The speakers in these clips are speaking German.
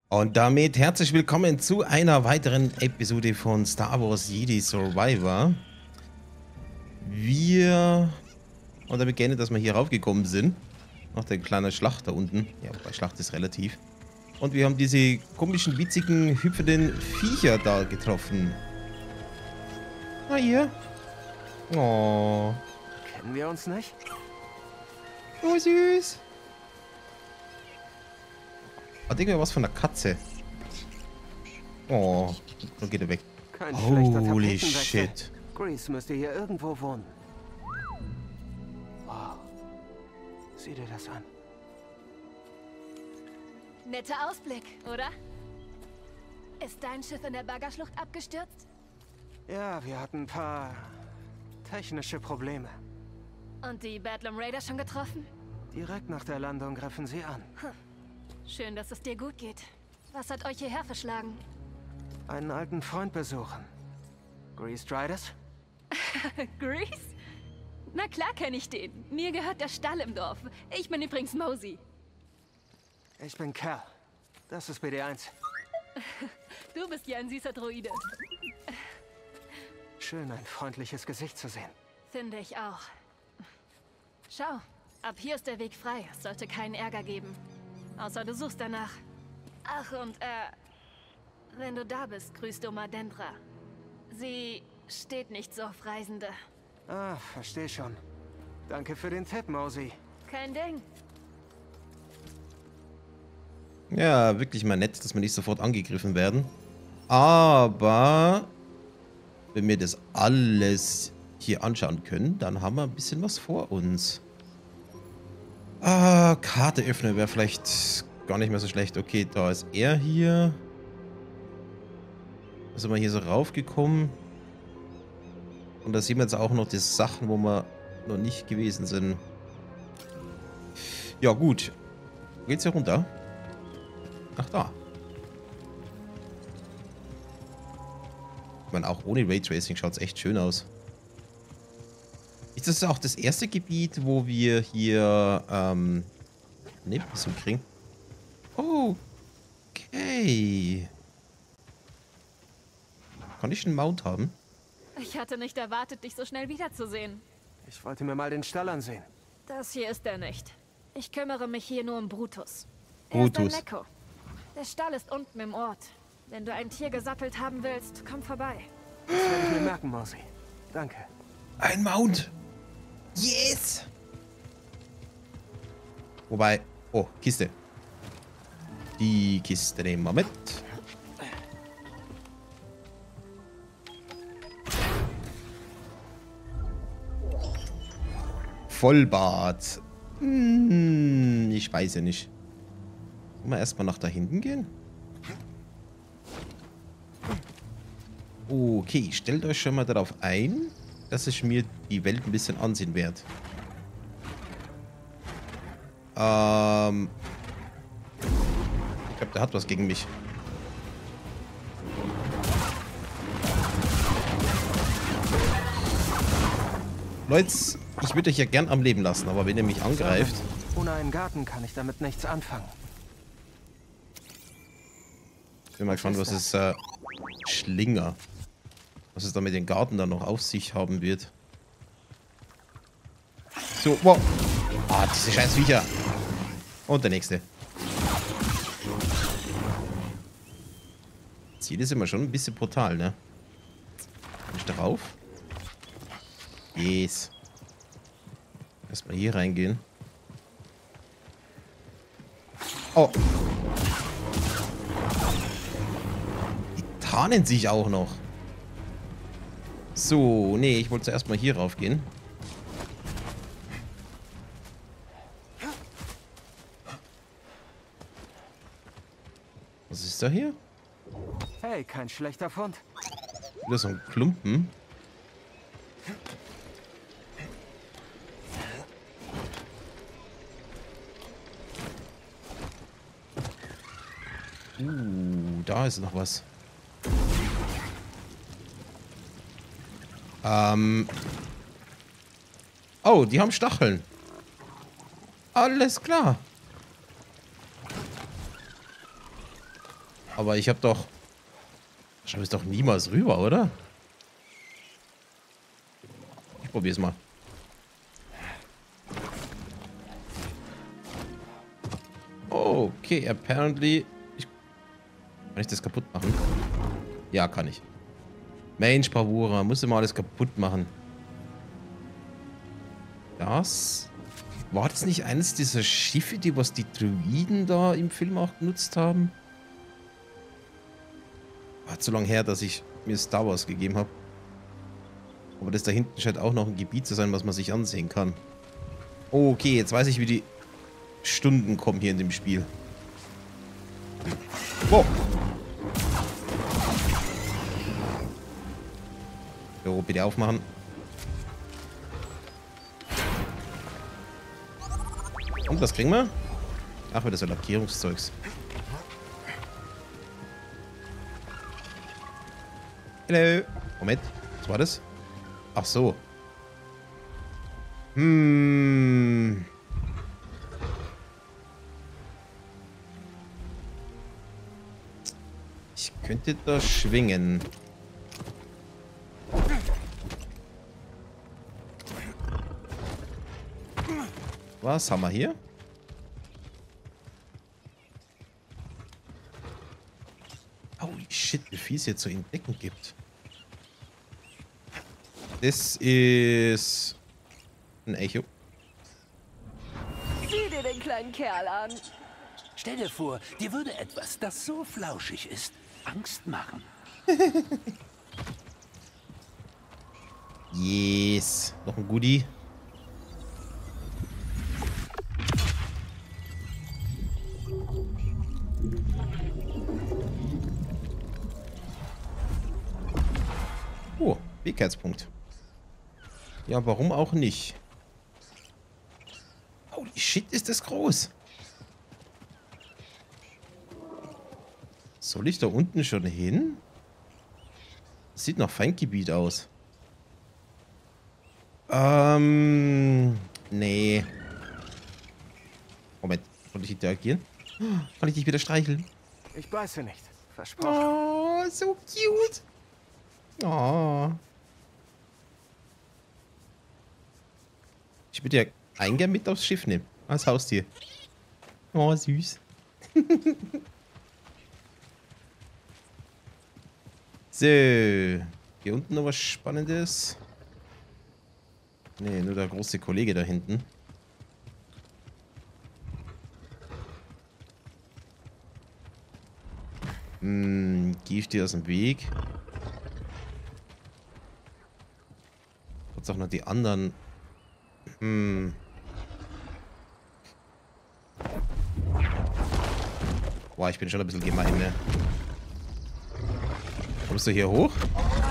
Und damit herzlich willkommen zu einer weiteren Episode von Star Wars Jedi Survivor. Und damit gerne, dass wir hier raufgekommen sind. Noch der kleine Schlacht da unten. Ja, wobei Schlacht ist relativ. Und wir haben diese komischen, witzigen, hüpfenden Viecher da getroffen. Na hier. Oh. Kennen wir uns nicht? Oh, süß. Hat irgendwer was von der Katze? Oh, dann geht er weg. Kein schlechter Holy Tapetenwechsel. shit. Grease müsste hier irgendwo wohnen. Wow. Sieh dir das an. Netter Ausblick, oder? Ist dein Schiff in der Baggerschlucht abgestürzt? Ja, wir hatten ein paar technische Probleme. Und die Bedlam Raider schon getroffen? Direkt nach der Landung griffen sie an. Schön, dass es dir gut geht. Was hat euch hierher verschlagen? Einen alten Freund besuchen. Grease Striders? Grease? Na klar kenne ich den. Mir gehört der Stall im Dorf. Ich bin übrigens Mosey. Ich bin Cal. Das ist BD1. Du bist ja ein süßer Droide. Schön, ein freundliches Gesicht zu sehen. Finde ich auch. Schau, ab hier ist der Weg frei. Es sollte keinen Ärger geben. Außer du suchst danach. Ach und, wenn du da bist, grüßt Oma Dendra. Sie steht nicht so auf Reisende. Ah, versteh schon. Danke für den Tipp, Mosey. Kein Ding. Ja, wirklich mal nett, dass wir nicht sofort angegriffen werden. Aber wenn wir das alles hier anschauen können, dann haben wir ein bisschen was vor uns. Ah, Karte öffnen wäre vielleicht gar nicht mehr so schlecht. Okay, da ist er hier. Da sind wir hier so raufgekommen. Und da sehen wir jetzt auch noch die Sachen, wo wir noch nicht gewesen sind. Ja, gut. Wo geht's hier runter? Ach, da. Ich meine, auch ohne Raytracing schaut es echt schön aus. Ist das auch das erste Gebiet, wo wir hier Nebenbesuch kriegen? Okay. Kann ich einen Mount haben? Ich hatte nicht erwartet, dich so schnell wiederzusehen. Ich wollte mir mal den Stall ansehen. Das hier ist er nicht. Ich kümmere mich hier nur um Brutus. Er ist ein Brutus. Neko. Der Stall ist unten im Ort. Wenn du ein Tier gesattelt haben willst, komm vorbei. Das werde ich mir merken, Mosey. Danke. Ein Mount! Yes! Wobei... Oh, Kiste. Die Kiste nehmen wir mit. Vollbart. Ich weiß ja nicht. Wollen wir erstmal nach da hinten gehen? Okay, stellt euch schon mal darauf ein, dass ich mir die Welt ein bisschen ansehen werde. Ich glaube, der hat was gegen mich. Leute, ich würde euch ja gern am Leben lassen, aber wenn ihr mich angreift... Ohne einen Garten kann ich damit nichts anfangen. Ich bin mal gespannt, was es Schlinger. Was es da mit den Garten dann noch auf sich haben wird. So, wow. Ah, diese scheiß Viecher. Und der nächste. Ziel ist immer schon ein bisschen brutal, ne? Kann ich darauf? Yes. Erstmal hier reingehen. Oh. Die tarnen sich auch noch. So, nee, ich wollte zuerst mal hier rauf gehen. Was ist da hier? Hey, kein schlechter Fund. Wieder so ein Klumpen. Da ist noch was. Oh, die haben Stacheln. Alles klar. Aber ich habe doch... Schau es doch niemals rüber, oder? Ich probier's mal. Okay, apparently... Kann ich das kaputt machen? Ja, kann ich. Mensch, Bravura, muss immer alles kaputt machen. Das... War das nicht eines dieser Schiffe, die was die Druiden da im Film auch genutzt haben? War zu lange her, dass ich mir Star Wars gegeben habe. Aber das da hinten scheint auch noch ein Gebiet zu sein, was man sich ansehen kann. Okay, jetzt weiß ich, wie die Stunden kommen hier in dem Spiel. Wow. So, bitte aufmachen. Und was kriegen wir? Ach, wieder so Lackierungszeugs. Hallo. Moment, was war das? Ach so. Ich könnte da schwingen. Was haben wir hier? Holy shit, wie viel es jetzt zu entdecken gibt. Das ist ein Echo. Sieh dir den kleinen Kerl an. Stell dir vor, dir würde etwas, das so flauschig ist, Angst machen. Yes. Noch ein Goodie. Oh, Fähigkeitspunkt. Ja, warum auch nicht? Holy shit, ist das groß. Soll ich da unten schon hin? Das sieht nach Feindgebiet aus. Nee. Moment, kann ich interagieren? Kann ich dich wieder streicheln? Ich beiße nicht. Versprochen. Oh, so cute. Oh. Ich würde ja eingern mit aufs Schiff nehmen. Als Haustier. Oh, süß. So. Hier unten noch was Spannendes. Nee, nur der große Kollege da hinten. Geh ich dir aus dem Weg? Jetzt auch noch die anderen. Boah, ich bin schon ein bisschen gemein, ne? Kommst du hier hoch?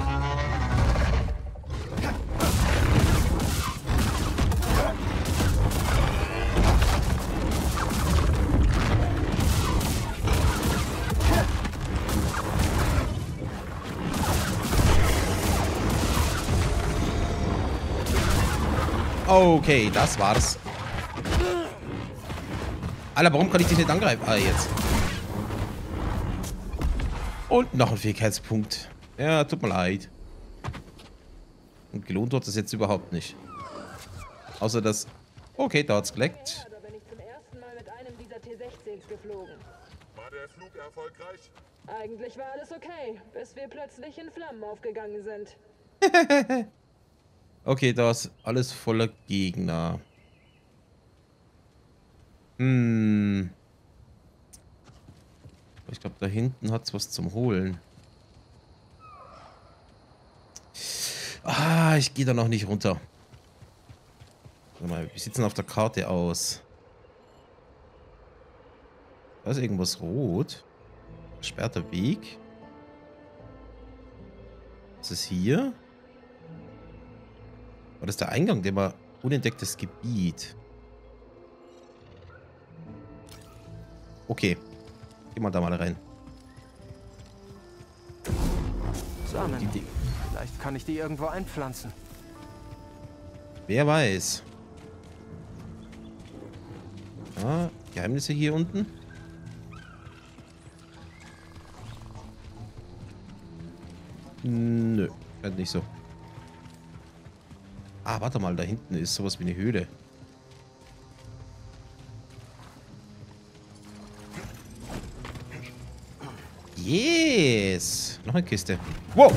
Okay, das war's. Alter, warum kann ich dich nicht angreifen? Ah, jetzt. Und noch ein Fähigkeitspunkt. Ja, tut mir leid. Und gelohnt wird das jetzt überhaupt nicht. Außer das... Okay, da hat's geleckt. Da bin ich zum ersten Mal mit einem dieser T-16s geflogen. War der Flug erfolgreich? Eigentlich war alles okay, bis wir plötzlich in Flammen aufgegangen sind. Okay, da ist alles voller Gegner. Ich glaube, da hinten hat es was zum Holen. Ah, ich gehe da noch nicht runter. Warte mal, wie sieht es denn auf der Karte aus? Da ist irgendwas rot. Versperrter Weg. Was ist hier? War das der Eingang? Der war unentdecktes Gebiet. Okay. Geh mal da mal rein. Samen. Vielleicht kann ich die irgendwo einpflanzen. Wer weiß. Ah, Geheimnisse hier unten. Nö, scheint nicht so. Ah, warte mal, da hinten ist sowas wie eine Höhle. Yes! Noch eine Kiste. Wow!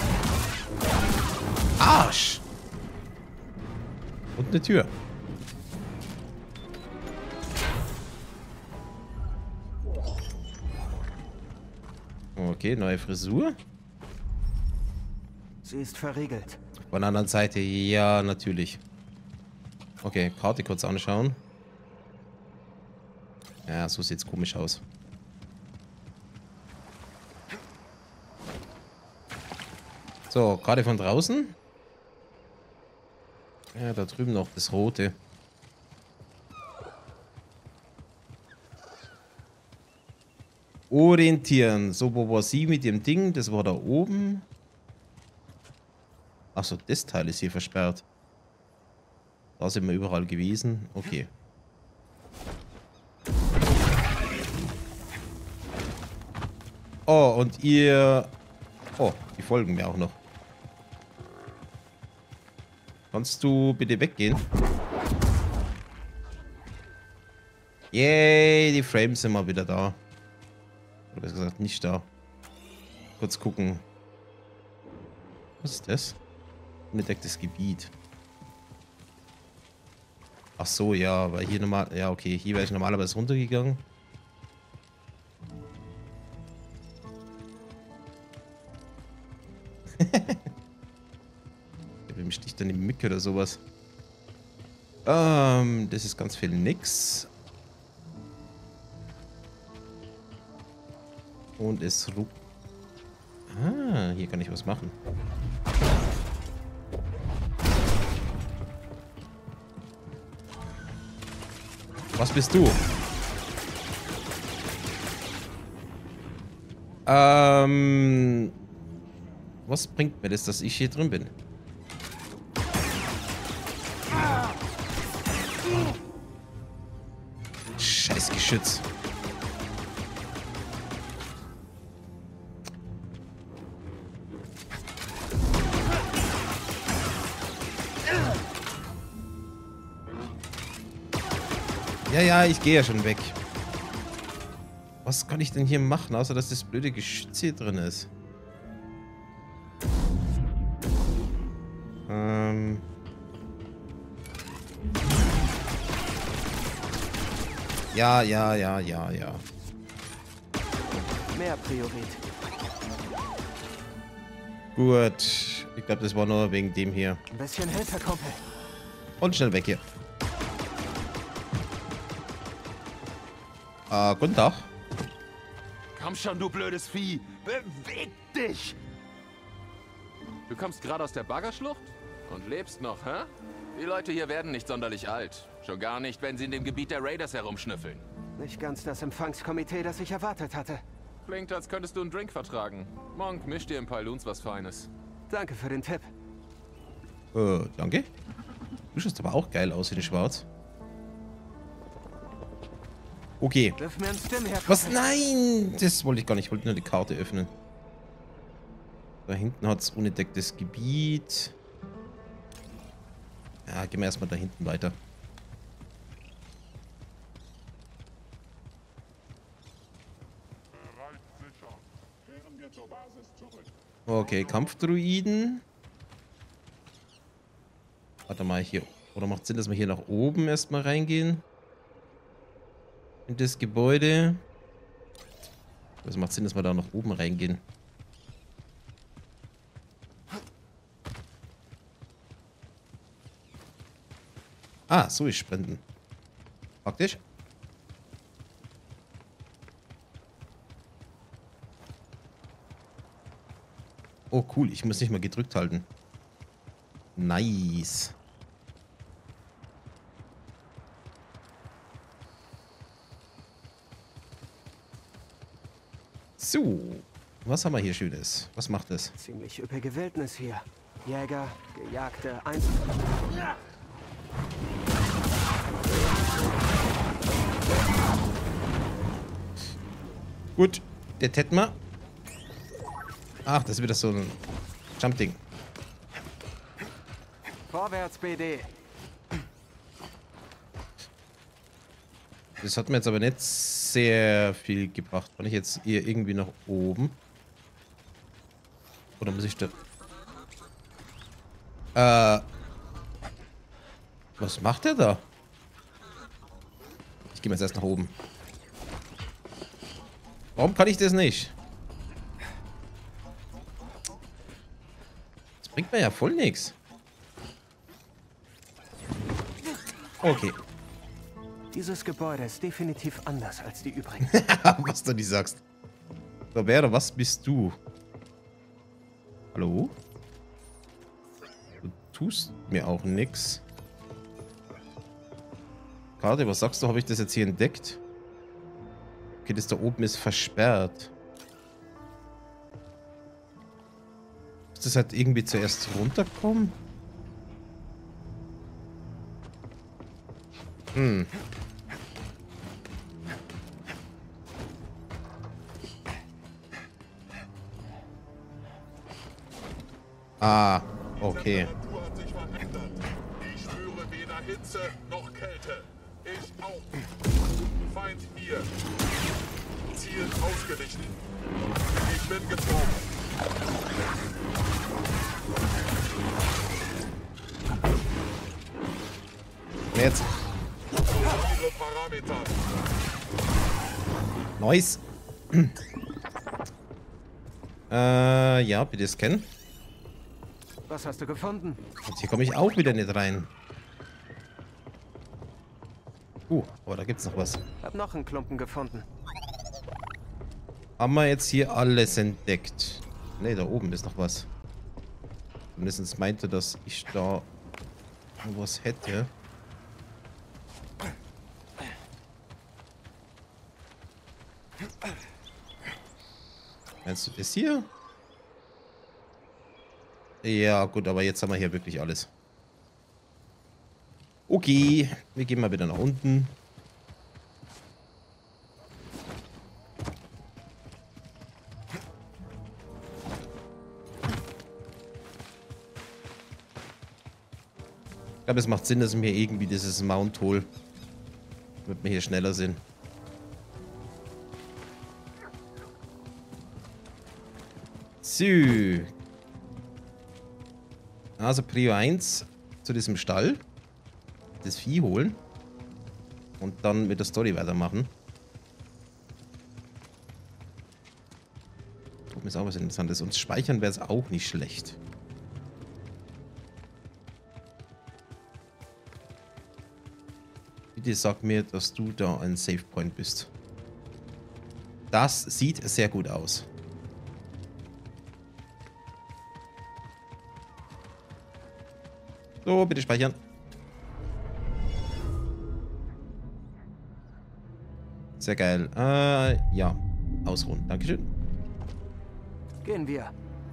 Arsch! Und eine Tür. Okay, neue Frisur. Sie ist verriegelt. Von der anderen Seite, ja, natürlich. Okay, Karte kurz anschauen. Ja, so sieht's komisch aus. So, Karte von draußen. Ja, da drüben noch das Rote. Orientieren. So, wo war sie mit dem Ding? Das war da oben. Achso, das Teil ist hier versperrt. Da sind wir überall gewesen. Okay. Oh, und ihr... Oh, die folgen mir auch noch. Kannst du bitte weggehen? Yay, die Frames sind mal wieder da. Oder besser gesagt, nicht da. Kurz gucken. Was ist das? Unentdecktes Gebiet. Ach so, ja, weil hier normal... Ja, okay, hier wäre ich normalerweise runtergegangen. Wem sticht dann die Mücke oder sowas? Das ist ganz viel nix. Und es ruckt. Ah, hier kann ich was machen. Was bist du? Was bringt mir das, dass ich hier drin bin? Scheiß Geschütz. Ja, ja, ich gehe ja schon weg. Was kann ich denn hier machen, außer dass das blöde Geschütz hier drin ist? Ja. Mehr Priorität. Gut. Ich glaube, das war nur wegen dem hier. Ein bisschen Hilfe, Kumpel. Und schnell weg hier. Guten Tag. Komm schon, du blödes Vieh. Beweg dich! Du kommst gerade aus der Baggerschlucht? Und lebst noch, hä? Die Leute hier werden nicht sonderlich alt. Schon gar nicht, wenn sie in dem Gebiet der Raiders herumschnüffeln. Nicht ganz das Empfangskomitee, das ich erwartet hatte. Klingt, als könntest du einen Drink vertragen. Monk, misch dir im Pailoons was Feines. Danke für den Tipp. Danke. Du schaust aber auch geil aus in Schwarz. Okay. Wirf mir einen Stim her, Was? Nein! Das wollte ich gar nicht. Ich wollte nur die Karte öffnen. Da hinten hat es unentdecktes Gebiet. Ja, gehen wir erstmal da hinten weiter. Okay, Kampfdruiden. Warte mal hier. Oder macht Sinn, dass wir hier nach oben erstmal reingehen? In das Gebäude. Das macht Sinn, dass wir da nach oben reingehen. Ah, so ist Spenden. Praktisch. Oh, cool. Ich muss nicht mal gedrückt halten. Nice. So. Was haben wir hier Schönes? Was macht das? Ziemlich üppige Wildnis hier. Jäger, Gejagte, Gut. Der Tetma. Ach, das ist wieder so ein Jump-Ding. Vorwärts, BD. Das hat mir jetzt aber nicht sehr viel gebracht. Kann ich jetzt hier irgendwie nach oben? Oder muss ich da... Was macht der da? Ich gehe jetzt erst nach oben. Warum kann ich das nicht? Das bringt mir ja voll nichts. Okay. Dieses Gebäude ist definitiv anders als die übrigen. Was du nicht sagst. So, Vera, was bist du? Hallo? Du tust mir auch nix. Karte, was sagst du? Habe ich das jetzt hier entdeckt? Okay, das da oben ist versperrt. Muss das halt irgendwie zuerst runterkommen? Hm. Ah, okay. Die Temperatur hat sich verändert. Ich spüre weder Hitze noch Kälte. Ich auch. Feind hier. Ziel ausgerichtet. Ich bin getroffen. Jetzt. Ihre Parameter. Nice. Ja, bitte scannen. Was hast du gefunden? Und hier komme ich auch wieder nicht rein. Aber da gibt's noch was. Hab noch einen Klumpen gefunden. Haben wir jetzt hier alles entdeckt? Ne, da oben ist noch was. Zumindest meinte, dass ich da was hätte. Meinst du das hier? Ja, gut, aber jetzt haben wir hier wirklich alles. Okay, wir gehen mal wieder nach unten. Ich glaube, es macht Sinn, dass wir irgendwie dieses Mount holen, damit wir hier schneller sind. So. Also Prio 1 zu diesem Stall. Das Vieh holen. Und dann mit der Story weitermachen. Oben ist auch was Interessantes. Und speichern wäre es auch nicht schlecht. Bitte sag mir, dass du da ein Save Point bist. Das sieht sehr gut aus. So, bitte speichern. Sehr geil. Ja. Ausruhen. Dankeschön. Gehen wir.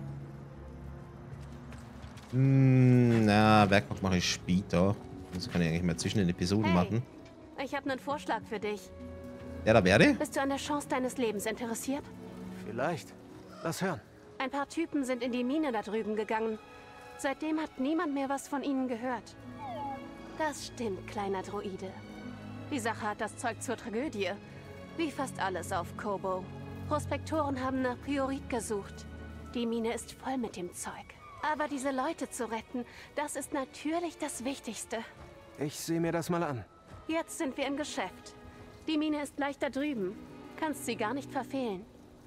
Na, Werkbank mache ich später. Das kann ich eigentlich mal zwischen den Episoden machen. Ich habe einen Vorschlag für dich. Ja, da wäre. Bist du an der Chance deines Lebens interessiert? Vielleicht. Lass hören. Ein paar Typen sind in die Mine da drüben gegangen. Seitdem hat niemand mehr was von ihnen gehört. Das stimmt, kleiner Droide. Die Sache hat das Zeug zur Tragödie. Wie fast alles auf Kobo. Prospektoren haben nach Priorit gesucht. Die Mine ist voll mit dem Zeug. Aber diese Leute zu retten, das ist natürlich das Wichtigste. Ich sehe mir das mal an. Jetzt sind wir im Geschäft. Die Mine ist gleich da drüben. Kannst sie gar nicht verfehlen.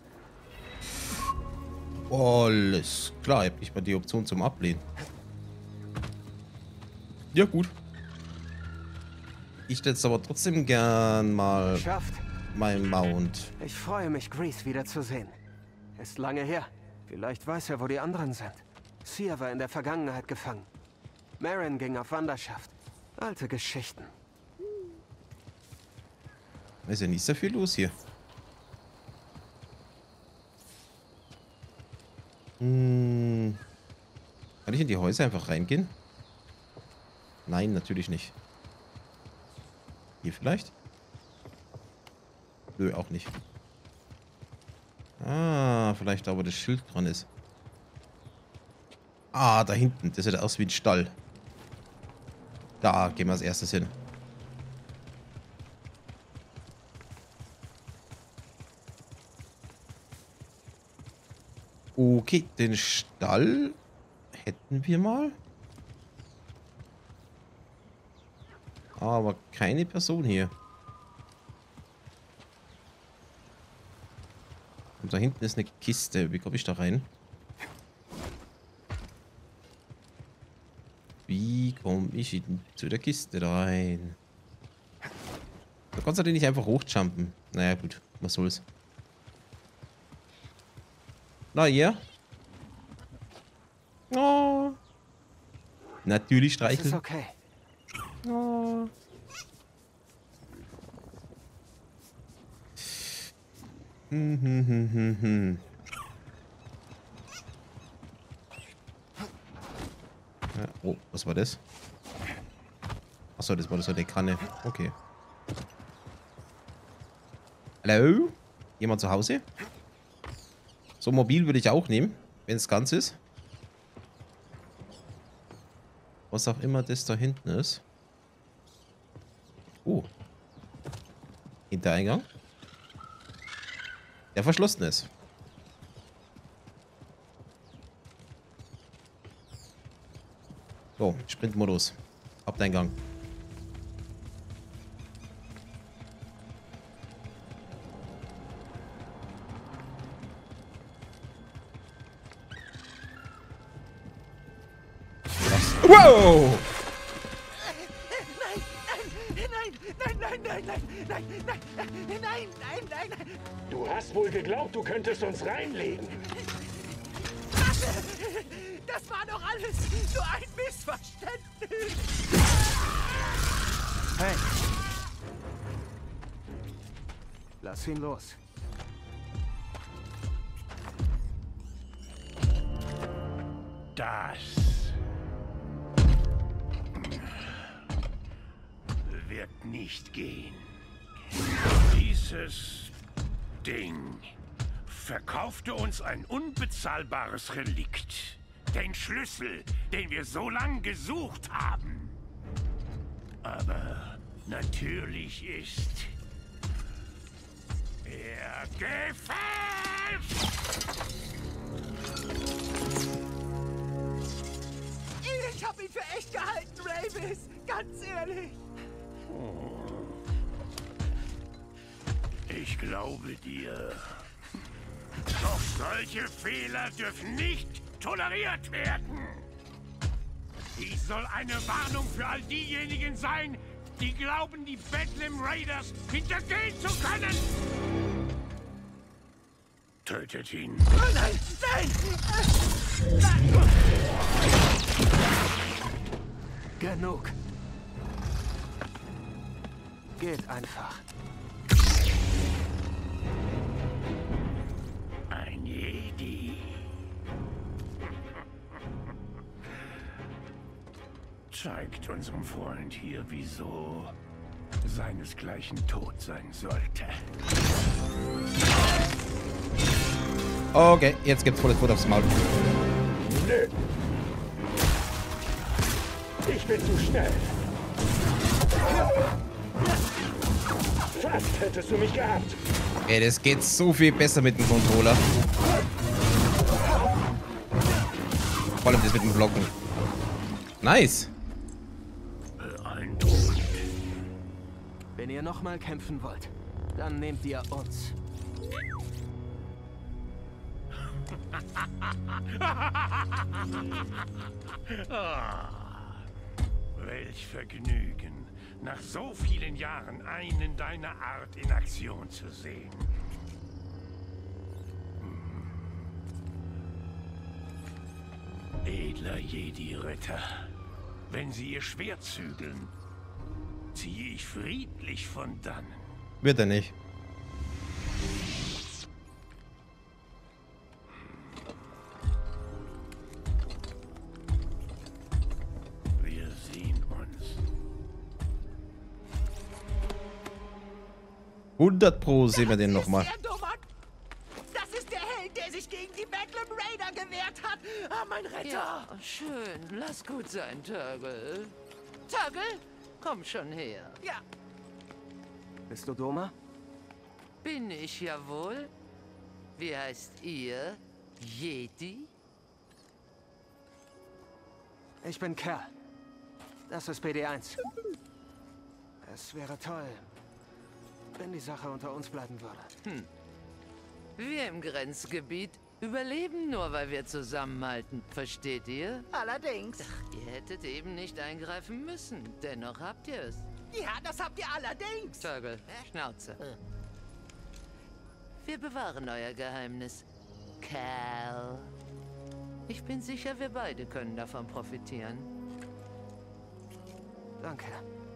Alles klar, ich habe nicht mal die Option zum Ablehnen. Ja, gut. Ich hätte aber trotzdem gern mal Geschafft. mein Mount. Ich freue mich, Grease wiederzusehen. Ist lange her. Vielleicht weiß er, wo die anderen sind. Sia war in der Vergangenheit gefangen. Marin ging auf Wanderschaft. Alte Geschichten. Da ist ja nicht so viel los hier. Kann ich in die Häuser einfach reingehen? Nein, natürlich nicht. Hier vielleicht? Nö, auch nicht. Ah, vielleicht da, wo das Schild dran ist. Ah, da hinten. Das sieht aus wie ein Stall. Da gehen wir als erstes hin. Okay, den Stall hätten wir mal. Aber keine Person hier. Und da hinten ist eine Kiste. Wie komme ich da rein? Wie komme ich zu der Kiste rein? Da kannst du den nicht einfach hochjumpen. Naja, gut. Was soll's. Na ja. Oh. Natürlich streicheln. Das ist okay. Oh. Ja, oh, was war das? Achso, das war so eine Kanne. Okay. Hallo? Jemand zu Hause? So mobil würde ich auch nehmen, wenn es ganz ist. Was auch immer das da hinten ist. Oh. Hintereingang. Der verschlossen ist. So, Sprintmodus. Haupteingang. Wow! Nein! Du hast wohl geglaubt, du könntest uns reinlegen. Das war doch alles nur ein Missverständnis. Hey! Lass ihn los. Das wird nicht gehen. Dieses Ding verkaufte uns ein unbezahlbares Relikt. Den Schlüssel, den wir so lange gesucht haben. Aber natürlich ist er gefälscht! Ich hab ihn für echt gehalten, Ravis. Ganz ehrlich. Ich glaube dir. Doch solche Fehler dürfen nicht toleriert werden. Dies soll eine Warnung für all diejenigen sein, die glauben, die Bedlam Raiders hintergehen zu können. Tötet ihn. Oh nein! Nein! Genug. Geht einfach. Ein Jedi. Zeigt unserem Freund hier, wieso seinesgleichen tot sein sollte. Okay, jetzt gibt's volles Futter aufs Maul. Nö. Ich bin zu schnell. Fast hättest du mich gehabt. Ey, das geht so viel besser mit dem Controller. Vor allem das mit dem Blocken. Nice. Beeindruckend. Wenn ihr nochmal kämpfen wollt, dann nehmt ihr uns. Welch Vergnügen, nach so vielen Jahren einen deiner Art in Aktion zu sehen. Edler Jedi-Ritter, wenn sie ihr Schwert zügeln, ziehe ich friedlich von dannen. Wird er nicht. Wir sehen uns. 100 Pro sehen wir den nochmal. Das ist der Held, der sich gegen die Bedlam Raider gewehrt hat. Ah, mein Retter. Ja, schön. Lass gut sein, Turgle. Turgle, komm schon her. Ja, Bist du Doma? bin ich ja wohl. Wie heißt ihr? Yeti? Ich bin Cal. Das ist BD1. Es wäre toll, wenn die Sache unter uns bleiben würde. Wir im Grenzgebiet überleben nur, weil wir zusammenhalten. Versteht ihr? Allerdings. Ihr hättet eben nicht eingreifen müssen. Dennoch habt ihr es. Ja, das habt ihr allerdings. Turgle, Schnauze. Wir bewahren euer Geheimnis. Cal. Ich bin sicher, wir beide können davon profitieren. Danke.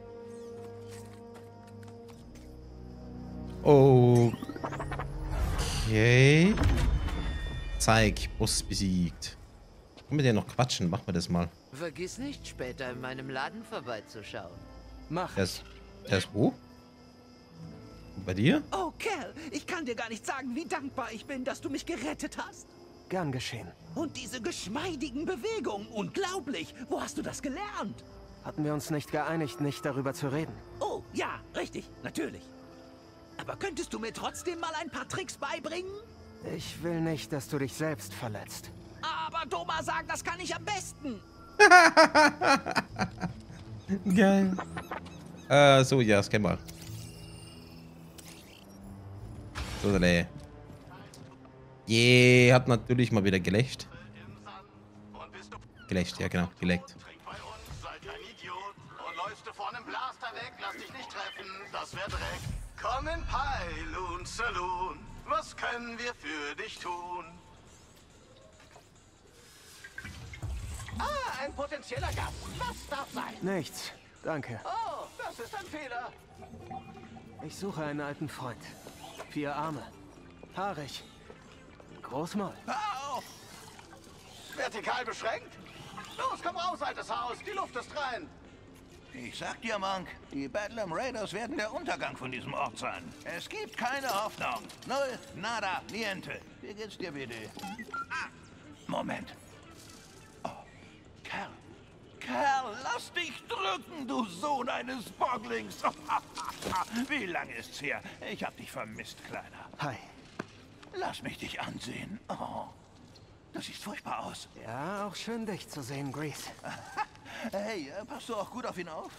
Okay. Zeig, Boss besiegt. Können wir den noch quatschen? Machen wir das mal. Vergiss nicht, später in meinem Laden vorbeizuschauen. Mach. Der ist wo? Bei dir? Oh, Cal, ich kann dir gar nicht sagen, wie dankbar ich bin, dass du mich gerettet hast. Gern geschehen. Und diese geschmeidigen Bewegungen, unglaublich. Wo hast du das gelernt? Hatten wir uns nicht geeinigt, nicht darüber zu reden? Oh, ja, richtig, natürlich. Aber könntest du mir trotzdem mal ein paar Tricks beibringen? Ich will nicht, dass du dich selbst verletzt. Aber Doma sagt, das kann ich am besten. Geil. So, ja, scan mal. So, nee. Je, hat natürlich mal wieder geleckt. Geleckt, ja genau, geleckt. Sei kein Idiot. Und läufst du vor einem Blaster weg, lass dich nicht treffen, das wär Dreck. Komm in Pyloon Saloon, was können wir für dich tun? Ah, ein potenzieller Gast. Was darf sein? Nichts. Danke. Oh, das ist ein Fehler. Ich suche einen alten Freund. 4 Arme. Haarig. Großmaul. Au! Vertikal beschränkt? Los, komm raus, altes Haus. Die Luft ist rein. Ich sag dir, Monk, die Bedlam Raiders werden der Untergang von diesem Ort sein. Es gibt keine Hoffnung. Null, nada, niente. Wie geht's dir, BD? Moment. Oh, Kerl. Kerl, lass dich drücken, du Sohn eines Bogglings. Wie lange ist's her? Ich hab dich vermisst, Kleiner. Hi. Lass mich dich ansehen. Oh, das sieht furchtbar aus. Ja, auch schön, dich zu sehen, Grease. Hey, passt du auch gut auf ihn auf?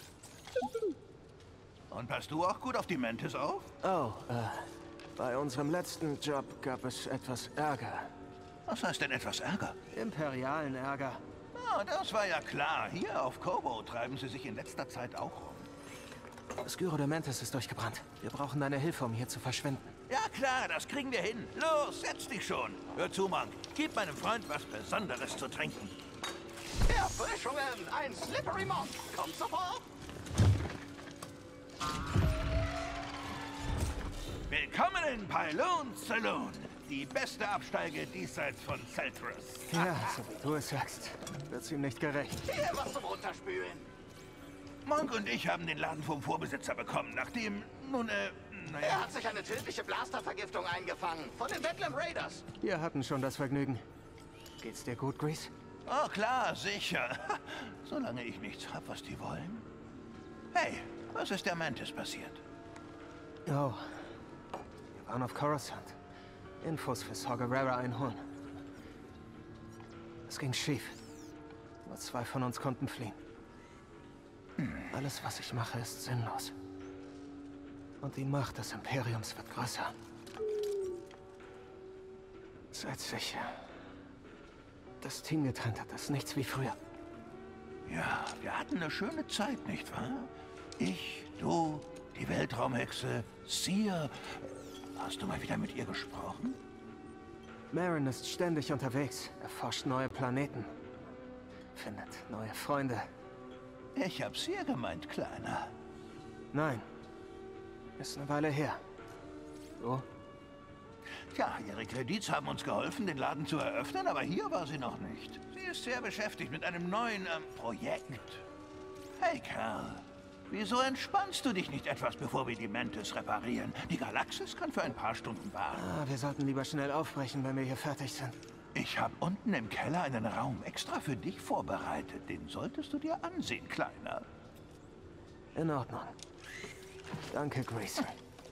Und passt du auch gut auf die Mantis auf? Oh, bei unserem letzten Job gab es etwas Ärger. Was heißt denn etwas Ärger? Imperialen Ärger. Oh, das war ja klar. Hier auf Kobo treiben sie sich in letzter Zeit auch rum. Das Gyro der Mantis ist durchgebrannt. Wir brauchen deine Hilfe, um hier zu verschwinden. Ja klar, das kriegen wir hin. Los, setz dich schon. Hör zu, Monk. Gib meinem Freund was Besonderes zu trinken. Erfrischungen, ein Slippery Monk. Kommt sofort. Willkommen in Pyloon Saloon. Die beste Absteige diesseits von Celtrus. Ja, so wie du es sagst. Wird's ihm nicht gerecht. Hier was zum Runterspülen. Monk und ich haben den Laden vom Vorbesitzer bekommen, nachdem, nun, naja... Er hat sich eine tödliche Blastervergiftung eingefangen. Von den Bedlam Raiders. Wir hatten schon das Vergnügen. Geht's dir gut, Grease? Oh klar, sicher. Solange ich nichts hab, was die wollen. Hey, was ist der Mantis passiert? Oh, wir waren auf Coruscant. Infos für Saw Gerrera einholen. Es ging schief. Nur 2 von uns konnten fliehen. Alles, was ich mache, ist sinnlos. Und die Macht des Imperiums wird größer. Seit sich das Team getrennt hat, ist nichts wie früher. Ja, wir hatten eine schöne Zeit, nicht wahr? Ich, du, die Weltraumhexe, Seer. Hast du mal wieder mit ihr gesprochen? Merrin ist ständig unterwegs, erforscht neue Planeten, findet neue Freunde. Ich hab Seer gemeint, Kleiner. Nein, ist eine Weile her. So? Tja, ihre Kredits haben uns geholfen, den Laden zu eröffnen, aber hier war sie noch nicht. Sie ist sehr beschäftigt mit einem neuen Projekt. Hey, Kerl. Wieso entspannst du dich nicht etwas, bevor wir die Mantis reparieren? Die Galaxis kann für ein paar Stunden warten. Wir sollten lieber schnell aufbrechen, wenn wir hier fertig sind. Ich habe unten im Keller einen Raum extra für dich vorbereitet. Den solltest du dir ansehen, Kleiner. In Ordnung. Danke, Grace.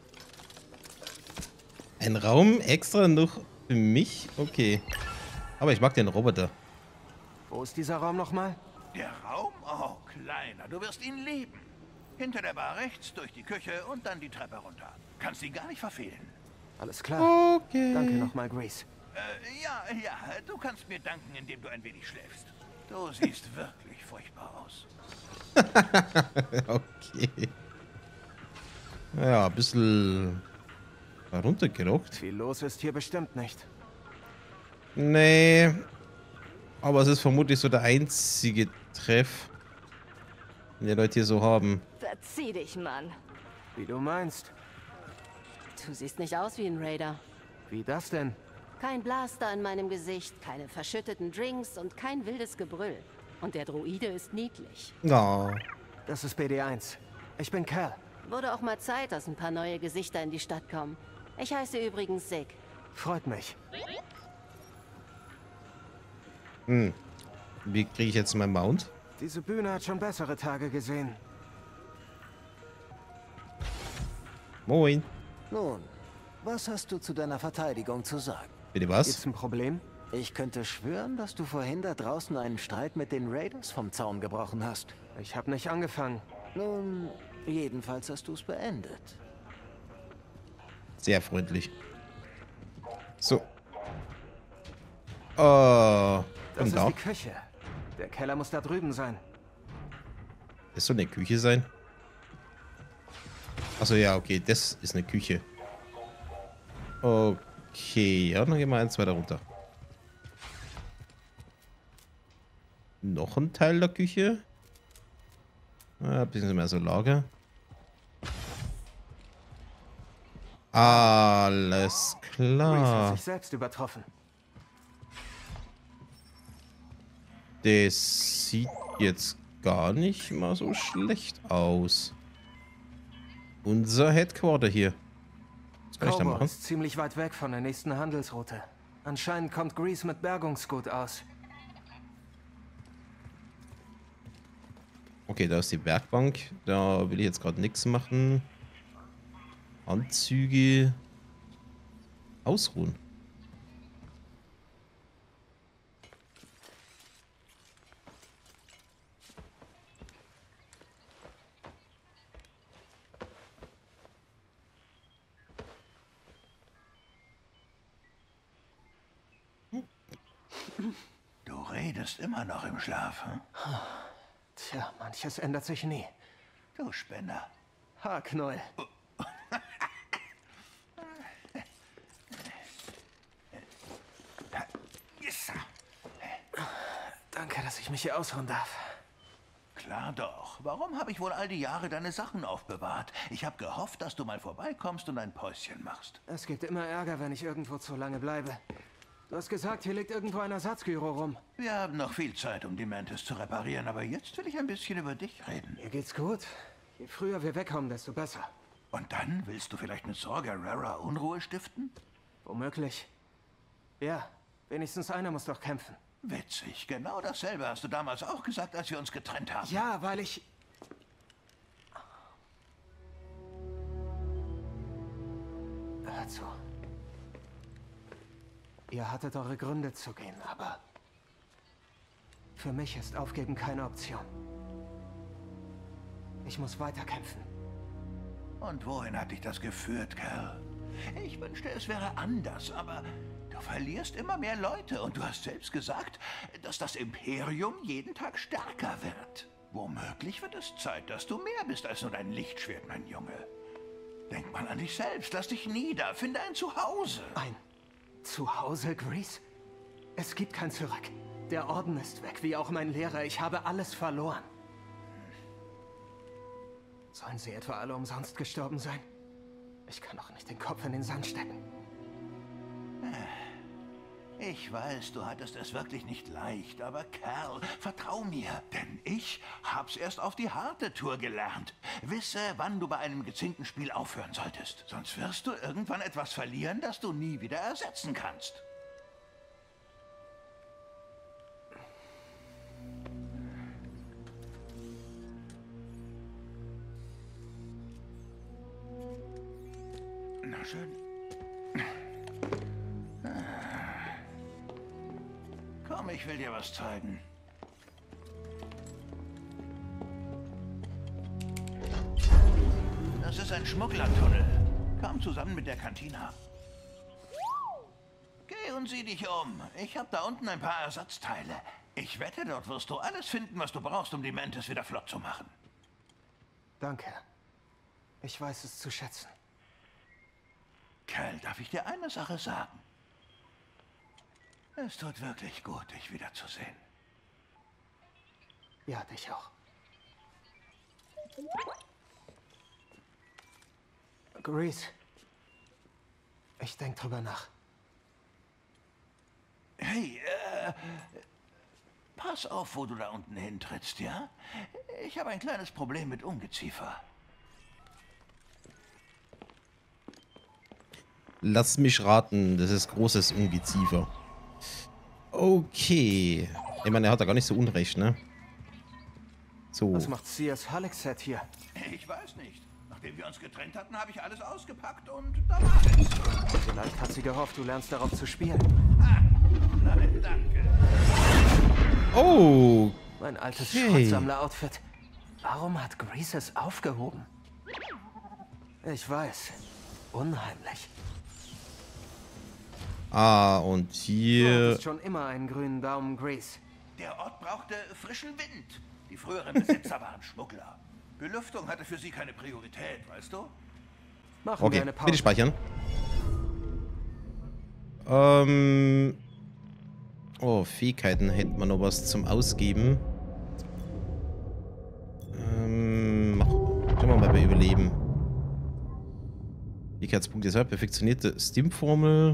Ein Raum extra noch für mich? Okay. Aber ich mag den Roboter. Wo ist dieser Raum nochmal? Der Raum? Oh, Kleiner, du wirst ihn lieben. Hinter der Bar rechts, durch die Küche und dann die Treppe runter. Kannst ihn gar nicht verfehlen. Alles klar. Okay. Danke nochmal, Grace. Ja, du kannst mir danken, indem du ein wenig schläfst. Du siehst wirklich furchtbar aus. Okay. Ja, ein bisschen runtergerockt. Viel los ist hier bestimmt nicht. Nee. Aber es ist vermutlich so der einzige Treff, den die Leute hier so haben. Verzieh dich, Mann. Wie du meinst. Du siehst nicht aus wie ein Raider. Wie das denn? Kein Blaster in meinem Gesicht, keine verschütteten Drinks und kein wildes Gebrüll. Und der Droide ist niedlich. Ja. Das ist BD1. Ich bin Cal. Wurde auch mal Zeit, dass ein paar neue Gesichter in die Stadt kommen. Ich heiße übrigens Sig. Freut mich. Wie kriege ich jetzt meinen Mount? Diese Bühne hat schon bessere Tage gesehen. Moin. Nun, was hast du zu deiner Verteidigung zu sagen? Bitte was? Gibt's ein Problem? Ich könnte schwören, dass du vorhin da draußen einen Streit mit den Raiders vom Zaun gebrochen hast. Ich habe nicht angefangen. Nun, jedenfalls hast du es beendet. Sehr freundlich. So. Oh. Das ist da. die Küche. Der Keller muss da drüben sein. Das soll eine Küche sein? Achso, ja, okay. Das ist eine Küche. Okay. Ja, dann gehen wir eins weiter runter. Noch ein Teil der Küche. Ein bisschen mehr so Lager. Alles Grace hat klar. sich selbst übertroffen. Das sieht jetzt gar nicht mal so schlecht aus. Unser Headquarter hier. Was kann ich da Cowboy machen? ist ziemlich weit weg von der nächsten Handelsroute. Anscheinend kommt Grease mit Bergungsgut aus. Okay, da ist die Werkbank. Da will ich jetzt gerade nichts machen. Anzüge. Ausruhen. Du redest immer noch im Schlaf, hm? Tja, manches ändert sich nie. Du Spinner. Haarknoll. Danke, dass ich mich hier ausruhen darf. Klar doch. Warum habe ich wohl all die Jahre deine Sachen aufbewahrt? Ich habe gehofft, dass du mal vorbeikommst und ein Päuschen machst. Es gibt immer Ärger, wenn ich irgendwo zu lange bleibe. Du hast gesagt, hier liegt irgendwo ein Ersatzgyro rum. Wir haben noch viel Zeit, um die Mantis zu reparieren, aber jetzt will ich ein bisschen über dich reden. Mir geht's gut. Je früher wir wegkommen, desto besser. Und dann willst du vielleicht mit Saw Gerrera Unruhe stiften? Womöglich. Ja, wenigstens einer muss doch kämpfen. Witzig, genau dasselbe hast du damals auch gesagt, als wir uns getrennt haben. Ja, weil ich... Hör zu. Ihr hattet eure Gründe zu gehen, aber... Für mich ist Aufgeben keine Option. Ich muss weiterkämpfen. Und wohin hat dich das geführt, Kerl? Ich wünschte, es wäre anders, aber du verlierst immer mehr Leute und du hast selbst gesagt, dass das Imperium jeden Tag stärker wird. Womöglich wird es Zeit, dass du mehr bist als nur dein Lichtschwert, mein Junge. Denk mal an dich selbst, lass dich nieder, finde ein Zuhause. Ein Zuhause, Grease? Es gibt kein Zurück. Der Orden ist weg, wie auch mein Lehrer. Ich habe alles verloren. Sollen sie etwa alle umsonst gestorben sein? Ich kann doch nicht den Kopf in den Sand stecken. Ich weiß, du hattest es wirklich nicht leicht, aber Kerl, vertrau mir, denn ich hab's erst auf die harte Tour gelernt. Wisse, wann du bei einem gezinkten Spiel aufhören solltest. Sonst wirst du irgendwann etwas verlieren, das du nie wieder ersetzen kannst. schön. Komm, ich will dir was zeigen. Das ist ein Schmugglertunnel. Komm zusammen mit der Kantina. Geh und sieh dich um. Ich habe da unten ein paar Ersatzteile. Ich wette, dort wirst du alles finden, was du brauchst, um die Mantis wieder flott zu machen. Danke. Ich weiß es zu schätzen. Cal, darf ich dir eine Sache sagen? Es tut wirklich gut, dich wiederzusehen. Ja, dich auch. Grease. Ich denke drüber nach. Hey, pass auf, wo du da unten hintrittst, ja? Ich habe ein kleines Problem mit Ungeziefer. Lass mich raten, das ist großes Ungeziefer. Okay. Ich meine, er hat da gar nicht so unrecht, ne? So. Was macht Sears Hallex-Set hier? Ich weiß nicht. Nachdem wir uns getrennt hatten, habe ich alles ausgepackt und da war es. Vielleicht hat sie gehofft, du lernst darauf zu spielen. Nein, danke. Oh. Mein altes Schrottsammler-Outfit. Warum hat Grease es aufgehoben? Ich weiß. Unheimlich. Ah, und Du hier... hattest schon immer einen grünen Daumen, Grease. Der Ort brauchte frischen Wind. Die früheren Besitzer waren Schmuggler. Belüftung hatte für sie keine Priorität, weißt du? Machen okay, wir eine Pause. bitte speichern. Oh, Fähigkeiten hätten wir noch was zum Ausgeben. Schauen wir mal bei Überleben. Fähigkeitspunkte ist perfektionierte Stim-Formel.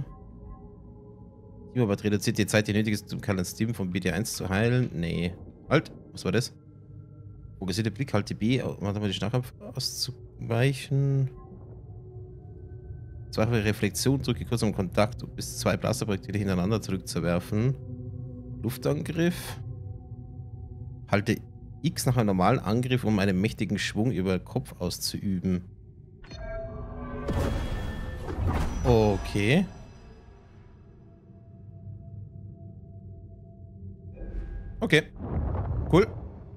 Aber reduziert die Zeit, die nötig ist, um keinen Stim von BD1 zu heilen. Nee. Halt, was war das? Fokussierter Blick, halte B, warte mal, die Schnachkampf auszuweichen. Zweifache Reflexion, drücke kurz um Kontakt, um bis 2 Blasterprojektile hintereinander zurückzuwerfen. Luftangriff. Halte X nach einem normalen Angriff, um einen mächtigen Schwung über den Kopf auszuüben. Okay. Okay. Cool.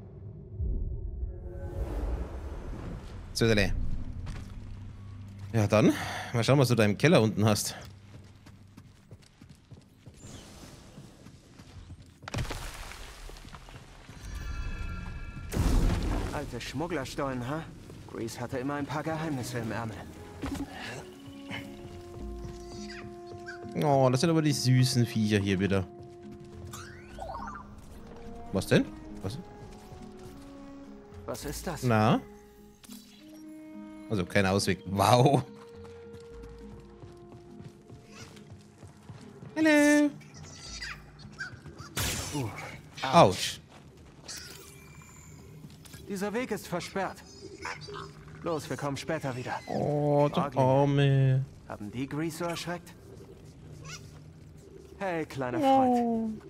Söderle. Ja, dann. Mal schauen, was du da im Keller unten hast. Alte Schmugglerstollen, ha? Grease hatte immer ein paar Geheimnisse im Ärmel. Oh, das sind aber die süßen Viecher hier wieder. Was denn? Was ist das? Na? Also, kein Ausweg. Wow. Hallo. Autsch. Dieser Weg ist versperrt. Los, wir kommen später wieder. Oh, der Arme. Haben die Grease so erschreckt? Hey, kleiner Freund.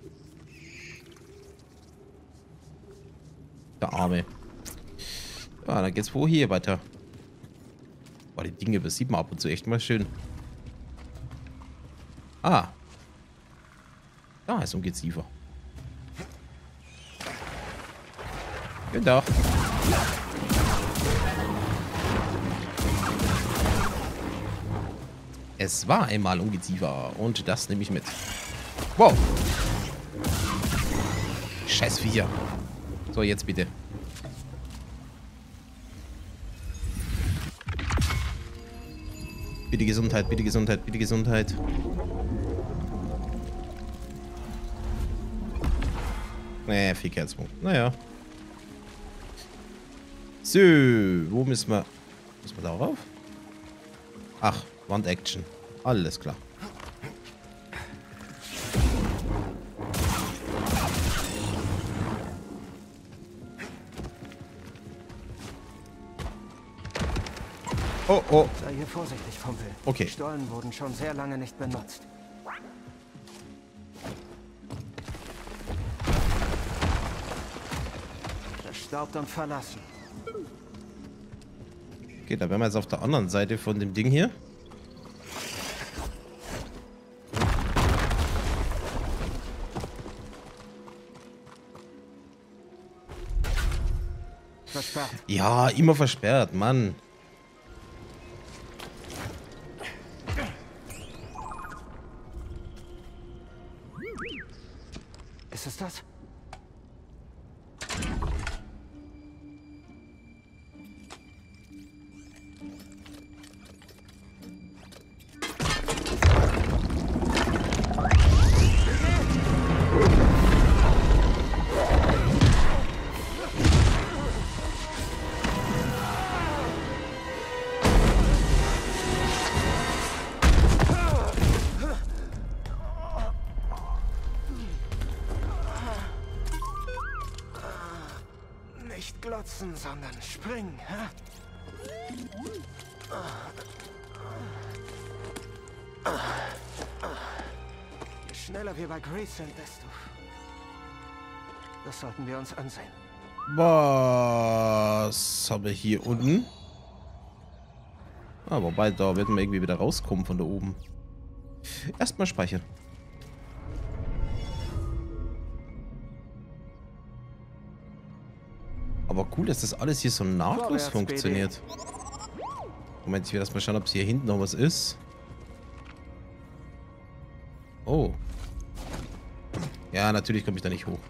Der Arme. Ja, dann geht's wo hier weiter. Boah, die Dinge übersieht man ab und zu echt mal schön. Ah. Da ist Ungeziefer. Guten Tag. Es war einmal Ungeziefer und das nehme ich mit. Wow. Scheiß Viecher. So, jetzt bitte. Bitte Gesundheit, bitte Gesundheit, bitte Gesundheit. Nee, Fähigkeitspunkt. Naja. So, wo müssen wir... Müssen wir darauf? Ach, Wand-Action. Alles klar. Oh, oh. Sei hier vorsichtig, Kumpel. Okay. Die Stollen wurden schon sehr lange nicht benutzt. Verstaubt und verlassen. Okay, da wären wir jetzt auf der anderen Seite von dem Ding hier. Versperrt. Ja, immer versperrt, Mann. Ist es das? Nicht glotzen, sondern springen, hä? Je schneller wir bei Grease sind, desto... Das sollten wir uns ansehen. Was haben wir hier unten? Ah, wobei, da werden wir irgendwie wieder rauskommen von da oben. Erstmal speichern. Aber cool, dass das alles hier so nahtlos funktioniert. Moment, ich will erst mal schauen, ob es hier hinten noch was ist. Oh. Ja, natürlich komme ich da nicht hoch.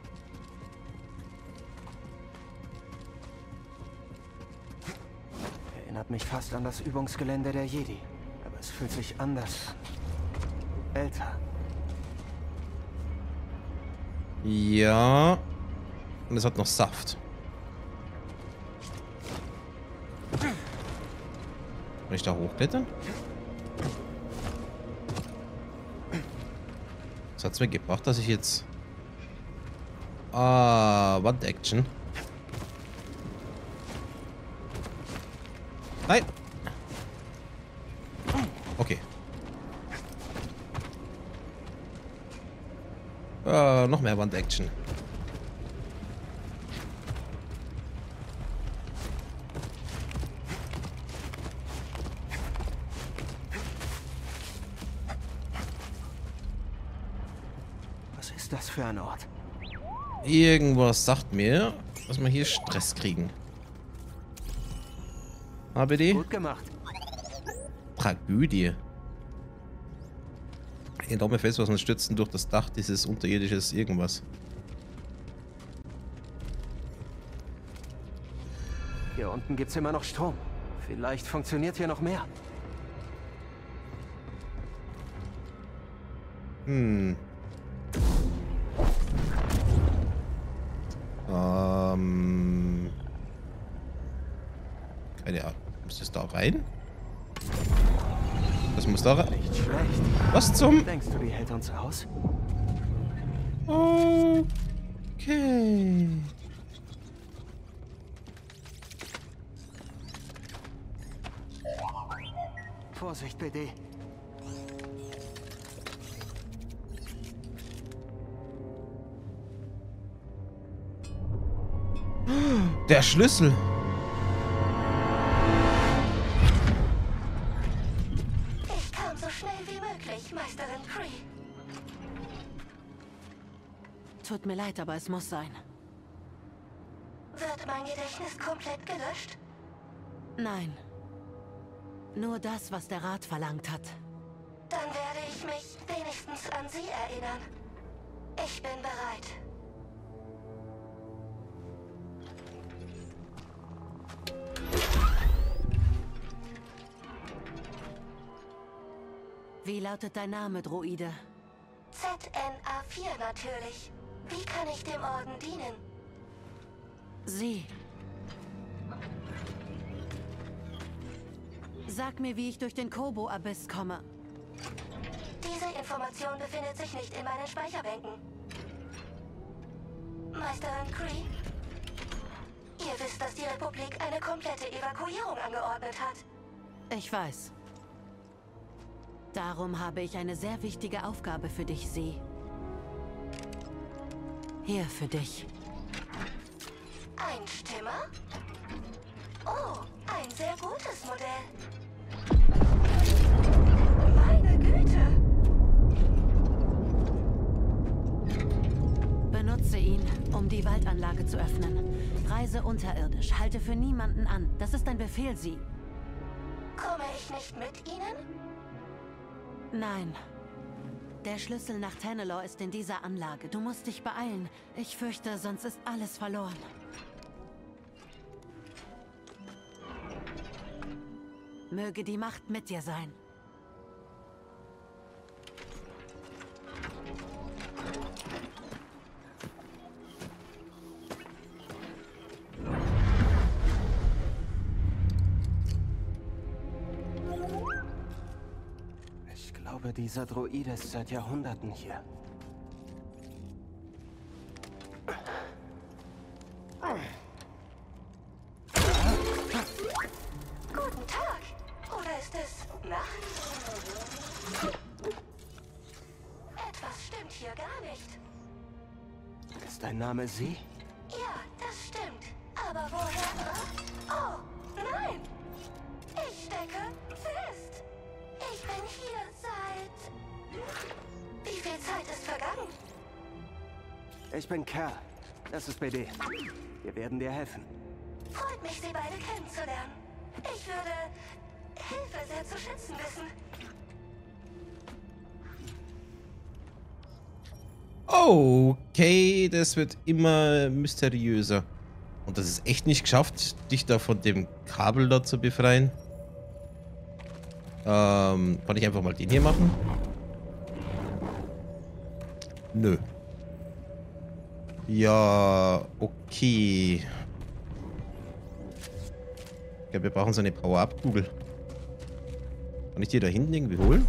Erinnert mich fast an das Übungsgelände der Jedi. Aber es fühlt sich anders an. Älter. Ja. Und es hat noch Saft. Kann ich da hochklettern? Was hat es mir gebracht, dass ich jetzt... Ah, Wand-Action. Nein! Okay. Noch mehr Wand-Action. Was ist das für ein Ort? Irgendwas sagt mir, dass wir hier Stress kriegen. ABD? Gut gemacht. Tragödie. Ein Daumen fest, was uns stürzen durch das Dach, dieses unterirdisches irgendwas. Hier unten gibt's immer noch Strom. Vielleicht funktioniert hier noch mehr. Hm. Keine Ahnung. Muss das da rein? Das muss da rein. Nicht schlecht. Was zum... Denkst du, die hält uns aus? Okay. Vorsicht, BD. Der Schlüssel. Ich kam so schnell wie möglich, Meisterin Cree. Tut mir leid, aber es muss sein. Wird mein Gedächtnis komplett gelöscht? Nein. Nur das, was der Rat verlangt hat. Dann werde ich mich wenigstens an Sie erinnern. Ich bin bereit. Wie lautet dein Name, Droide? ZNA4 natürlich. Wie kann ich dem Orden dienen? Sie. Sag mir, wie ich durch den Kobo-Abyss komme. Diese Information befindet sich nicht in meinen Speicherbänken. Meisterin Cree? Ihr wisst, dass die Republik eine komplette Evakuierung angeordnet hat. Ich weiß. Darum habe ich eine sehr wichtige Aufgabe für dich, Sie. Hier für dich. Ein Stimmer? Oh, ein sehr gutes Modell. Meine Güte! Nutze ihn, um die Waldanlage zu öffnen. Reise unterirdisch. Halte für niemanden an. Das ist ein Befehl, Sie. Komme ich nicht mit Ihnen? Nein. Der Schlüssel nach Tanalorr ist in dieser Anlage. Du musst dich beeilen. Ich fürchte, sonst ist alles verloren. Möge die Macht mit dir sein. Ich glaube, dieser Droide ist seit Jahrhunderten hier. Guten Tag. Oder ist es Nacht? Etwas stimmt hier gar nicht. Ist dein Name Sie? Ja, das stimmt. Aber woher? Oh, nein. Ich stecke fest. Ich bin hier seit... Wie viel Zeit ist vergangen? Ich bin Cal. Das ist BD. Wir werden dir helfen. Freut mich, Sie beide kennenzulernen. Ich würde Hilfe sehr zu schätzen wissen. Okay, das wird immer mysteriöser. Und das ist echt nicht geschafft, dich da von dem Kabel da zu befreien. Kann ich einfach mal den hier machen? Nö. Ja, okay. Ich glaube, wir brauchen so eine Power-Up-Kugel. Kann ich die da hinten irgendwie holen?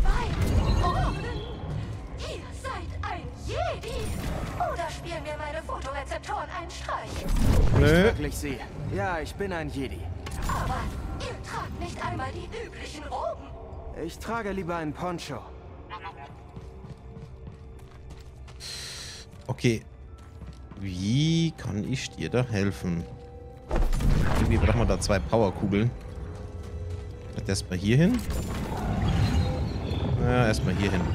Ihr seid ein Jedi! Oder spielen mir meine Fotorezeptoren einen Streich? Nicht wirklich Sie. Ja, ich bin ein Jedi. Aber ihr tragt nicht einmal die üblichen Roben. Ich trage lieber einen Poncho. Okay. Wie kann ich dir da helfen? Irgendwie brauchen wir da 2 Powerkugeln. Erstmal hier hin. Ja, erstmal hier hin.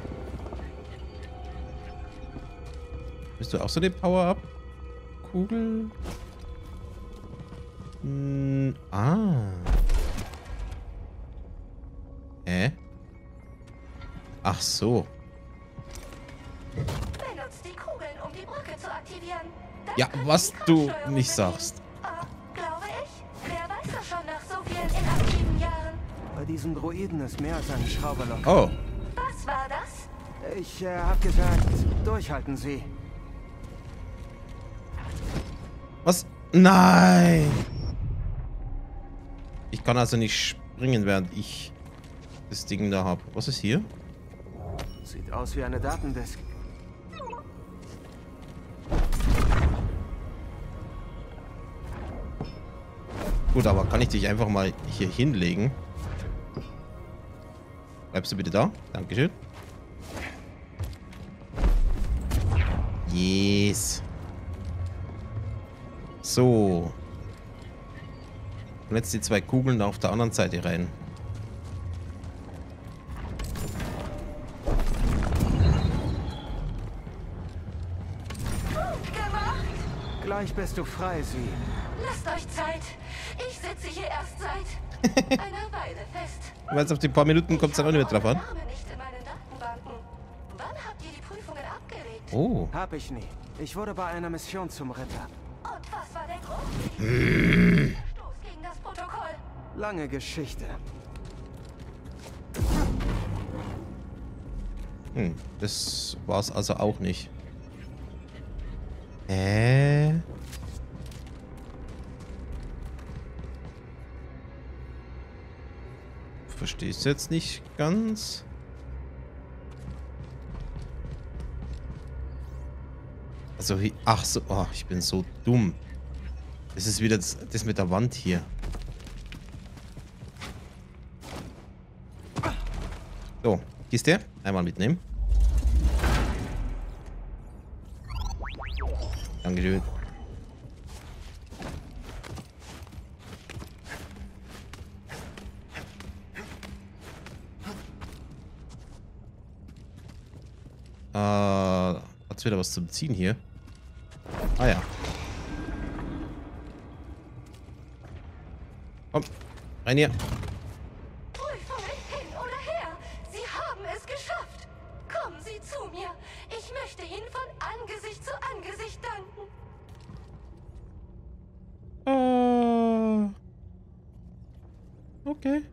Bist du auch so eine Power-Up-Kugel? Ach so. Benutzt die Kugeln, um die Brücke zu aktivieren. Ja, was du nicht sagst. Glaube ich. Wer weiß das schon nach so vielen inaktiven Jahren? Bei diesem Droiden ist mehr als ein Schrauberloch. Oh. Was war das? Ich hab gesagt, durchhalten Sie. Was? Nein! Ich kann also nicht springen, während ich das Ding da habe. Was ist hier? Sieht aus wie eine Datendisk. Gut, aber kann ich dich einfach mal hier hinlegen? Bleibst du bitte da? Dankeschön. Yes. So. Und jetzt die 2 Kugeln da auf der anderen Seite rein. Gleich bist du frei, Sie. Lasst euch Zeit. Ich sitze hier erst seit einer Weile fest. Aber jetzt auf die paar Minuten kommt es dann auch nicht mehr drauf an. Nicht in meinen Datenbanken. Wann habt ihr die Prüfungen abgelegt? Oh. Hab ich nie. Ich wurde bei einer Mission zum Ritter. Und was war der Grund? Stoß gegen das Protokoll. Lange Geschichte. Das war's also auch nicht. Verstehst du jetzt nicht ganz? Also, ach so, oh, ich bin so dumm. Das ist wieder das mit der Wand hier. So, Kiste, einmal mitnehmen. Dankeschön. Hat's wieder was zum Ziehen hier? Ah ja. Komm, rein hier. Prüfungen hin oder her. Sie haben es geschafft. Kommen Sie zu mir. Ich möchte Ihnen von Angesicht zu Angesicht danken. Okay.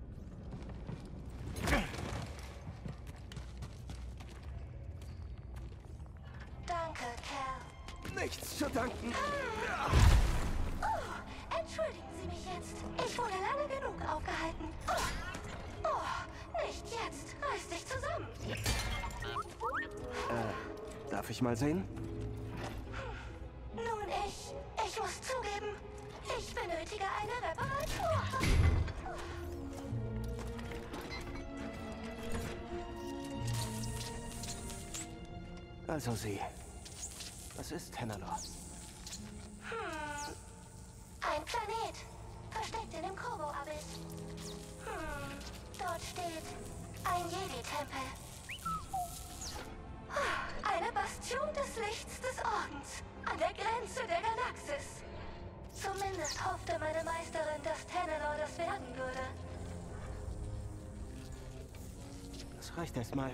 Danke, Cal. Nichts zu danken. Oh, entschuldigen Sie mich jetzt. Ich wurde lange genug aufgehalten. Oh, nicht jetzt. Reiß dich zusammen. Darf ich mal sehen? Nun, ich muss zugeben, ich benötige eine Reparatur. Also Sie. Was ist Tanalorr? Ein Planet. Versteckt in dem Kobo-Abyss. Dort steht ein Jedi-Tempel. Eine Bastion des Lichts des Ordens. An der Grenze der Galaxis. Zumindest hoffte meine Meisterin, dass Tanalorr das werden würde. Das reicht erstmal.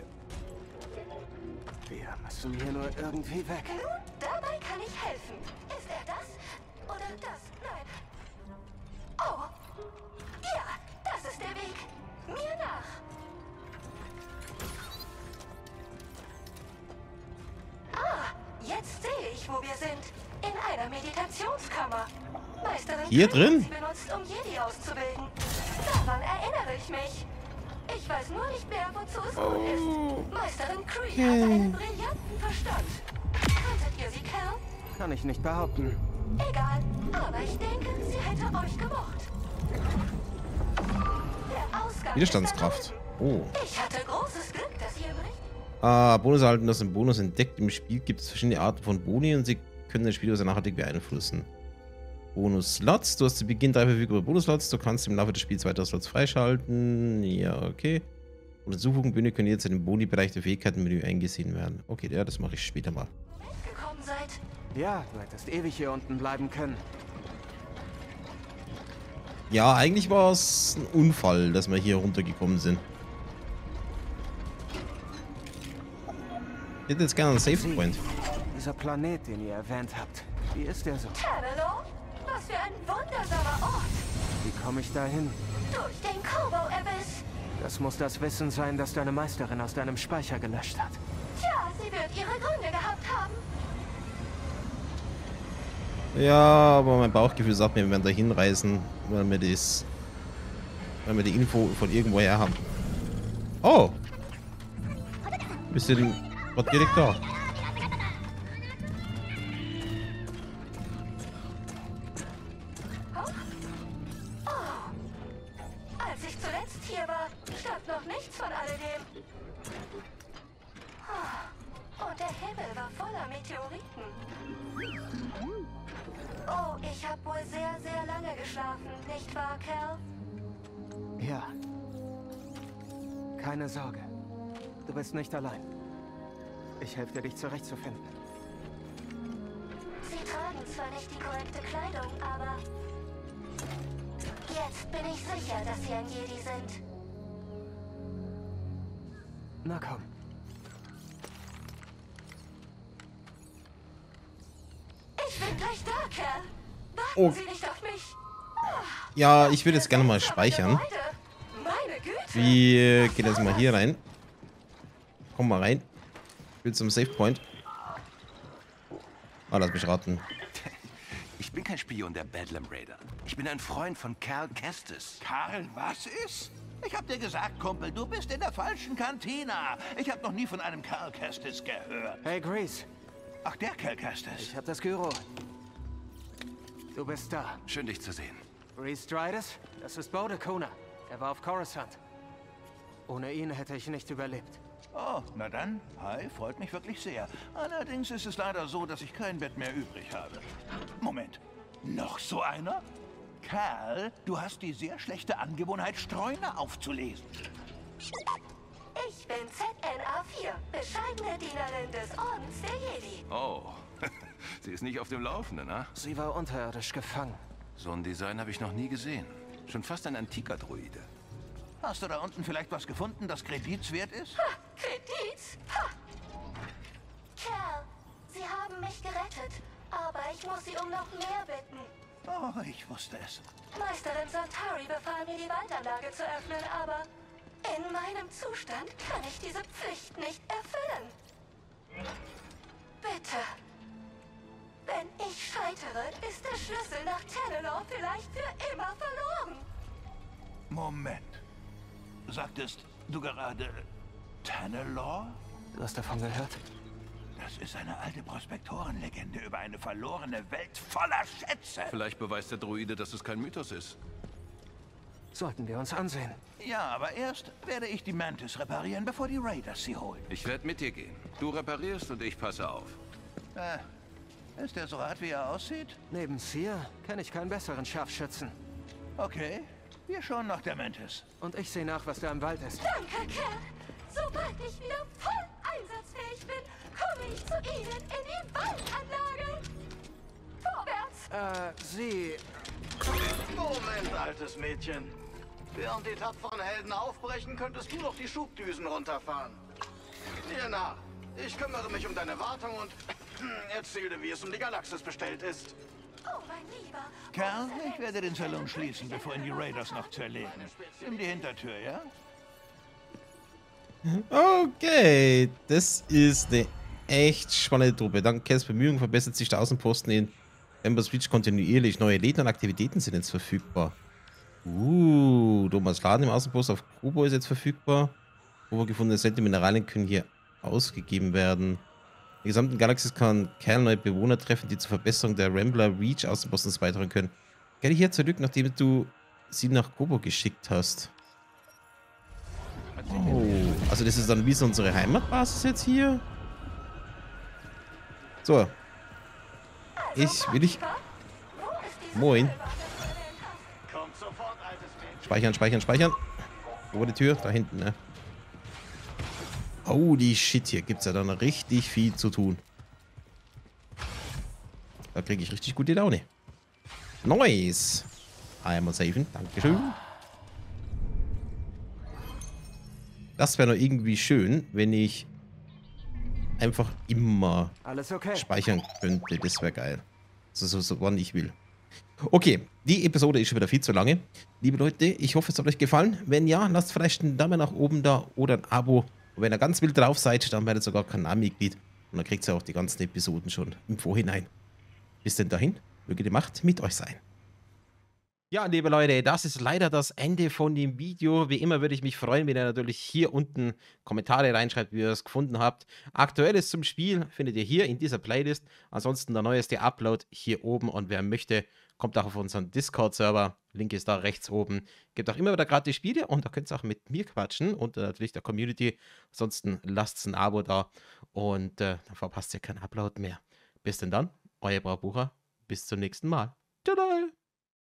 Wir müssen hier nur irgendwie weg. Nun, dabei kann ich helfen. Ist er das? Oder das? Nein. Oh. Ja, das ist der Weg. Mir nach. Jetzt sehe ich, wo wir sind. In einer Meditationskammer. Meisterin Hier Kree drin? hat sie benutzt, um Jedi auszubilden. Daran erinnere ich mich. Ich weiß nur nicht mehr, wozu es gut ist. Meisterin Kree hatte einen brillanten Verstand. Kanntet ihr sie, Cal? Kann ich nicht behaupten. Egal, aber ich denke, sie hätte euch gemocht. Der Ausgang Widerstandskraft. ist Oh. Ich hatte großes Glück, dass ihr im Richt... Bonus erhalten, das im Bonus entdeckt. Im Spiel gibt es verschiedene Arten von Boni und sie können den Spieler sehr nachhaltig beeinflussen. Bonus-Slots. Du hast zu Beginn 3 verfügbare Bonus-Slots. Du kannst im Laufe des Spiels weitere Slots freischalten. Ja, okay. Und Suchbühne können jetzt in dem Boni-Bereich der Fähigkeitenmenü eingesehen werden. Okay, ja, das mache ich später mal. gekommen seid. Ja, du hättest ewig hier unten bleiben können. Ja, eigentlich war es ein Unfall, dass wir hier runtergekommen sind. Ich hätte jetzt gerne einen Save Point. Dieser Planet, den ihr erwähnt habt, wie ist der so? Tanalorr? Was für ein wundersamer Ort. Wie komme ich da hin? Durch den Kobo-Abyss. Das muss das Wissen sein, das deine Meisterin aus deinem Speicher gelöscht hat. Tja, sie wird ihre Gründe gehabt haben. Ja, aber mein Bauchgefühl sagt mir, wir werden da hinreisen, weil wir die Info von irgendwoher haben. Oh! Wir sind gerade direkt da. Als ich zuletzt hier war, stand noch nichts von alledem. Und der Himmel war voller Meteoriten. Oh, ich habe wohl sehr, sehr lange geschlafen, nicht wahr, Cal? Ja. Keine Sorge. Du bist nicht allein. Ich helfe dir, dich zurechtzufinden. Sie tragen zwar nicht die korrekte Kleidung, aber... Jetzt bin ich sicher, dass Sie ein Jedi sind. Na komm. Ich bin gleich da, Cal. Warten Oh. Sie nicht auf mich. Ja, ich würde jetzt gerne mal speichern. Meine Güte. Wir gehen jetzt mal hier rein. Komm mal rein. Ich will zum Save Point. Ah, lass mich raten. Ich bin kein Spion der Bedlam Raider. Ich bin ein Freund von Cal Kestis. Karl, was ist? Ich hab dir gesagt, Kumpel, du bist in der falschen Kantina. Ich hab noch nie von einem Cal Kestis gehört. Hey, Grease. Ach, der Cal Kestis. Ich hab das Gyro. Du bist da. Schön, dich zu sehen. Grease Stridus, das ist Bode Kona. Er war auf Coruscant. Ohne ihn hätte ich nicht überlebt. Oh, na dann. Hi, freut mich wirklich sehr. Allerdings ist es leider so, dass ich kein Bett mehr übrig habe. Moment. Noch so einer? Cal, du hast die sehr schlechte Angewohnheit, Streuner aufzulesen. Ich bin ZNA4, bescheidene Dienerin des Ordens der Jedi. Oh, Sie ist nicht auf dem Laufenden, ne? Sie war unterirdisch gefangen. So ein Design habe ich noch nie gesehen. Schon fast ein antiker Droide. Hast du da unten vielleicht was gefunden, das kreditswert ist? Ha, Kredit? Ha! Kerl, Sie haben mich gerettet, aber ich muss Sie um noch mehr bitten. Oh, ich wusste es. Meisterin Santari befahl mir, die Waldanlage zu öffnen, aber in meinem Zustand kann ich diese Pflicht nicht erfüllen. Bitte. Wenn ich scheitere, ist der Schlüssel nach Tannelore vielleicht für immer verloren. Moment. Sagtest du gerade Tannelore? Du hast davon gehört? Das ist eine alte Prospektorenlegende über eine verlorene Welt voller Schätze. Vielleicht beweist der Droide, dass es kein Mythos ist. Sollten wir uns ansehen. Ja, aber erst werde ich die Mantis reparieren, bevor die Raiders sie holen. Ich werde mit dir gehen. Du reparierst und ich passe auf. Ist der so hart, wie er aussieht? Neben Seer kenne ich keinen besseren Scharfschützen. Okay, wir schauen nach der Mantis. Und ich sehe nach, was da im Wald ist. Danke, Kerl. Sobald ich wieder voll einsatzfähig bin, komme ich zu Ihnen in die Waldanlage. Vorwärts! Sie... Moment, altes Mädchen. Während die tapferen Helden aufbrechen, könntest du doch die Schubdüsen runterfahren. Dir nach. Ich kümmere mich um deine Wartung und erzähl dir, wie es um die Galaxis bestellt ist. Oh, mein Lieber. Kerl, ich werde den Salon schließen, bevor ihn die Raiders noch zerlegen. Nimm die Hintertür, ja? Okay, das ist eine echt spannende Truppe. Dank Kells Bemühungen verbessert sich der Außenposten in Embers Reach kontinuierlich. Neue Läden und Aktivitäten sind jetzt verfügbar. Thomas Laden im Außenpost auf Kubo ist jetzt verfügbar. Kubo gefundene seltene Mineralien können hier ausgegeben werden. In der gesamten Galaxis kann Cal neue Bewohner treffen, die zur Verbesserung der Rambler Reach Außenpostens beitragen können. Kehre hier zurück, nachdem du sie nach Kubo geschickt hast. Oh, also das ist dann wie so unsere Heimatbasis jetzt hier. So. Moin. Speichern. Wo die Tür? Da hinten, ne? Holy shit, hier gibt's ja dann richtig viel zu tun. Da kriege ich richtig gute Laune. Nice. Einmal safen. Dankeschön. Das wäre noch irgendwie schön, wenn ich einfach immer speichern könnte. Das wäre geil. So wann ich will. Okay, die Episode ist schon wieder viel zu lange. Liebe Leute, ich hoffe, es hat euch gefallen. Wenn ja, lasst vielleicht einen Daumen nach oben da oder ein Abo. Und wenn ihr ganz wild drauf seid, dann werdet ihr sogar Kanalmitglied. Und dann kriegt ihr auch die ganzen Episoden schon im Vorhinein. Bis denn dahin, möge die Macht mit euch sein. Ja, liebe Leute, das ist leider das Ende von dem Video. Wie immer würde ich mich freuen, wenn ihr natürlich hier unten Kommentare reinschreibt, wie ihr es gefunden habt. Aktuelles zum Spiel findet ihr hier in dieser Playlist. Ansonsten der neueste Upload hier oben. Und wer möchte, kommt auch auf unseren Discord-Server. Link ist da rechts oben. Gibt auch immer wieder gratis Spiele und da könnt ihr auch mit mir quatschen und natürlich der Community. Ansonsten lasst ein Abo da und dann verpasst ihr keinen Upload mehr. Bis denn dann, euer Braubucher. Bis zum nächsten Mal. Tada!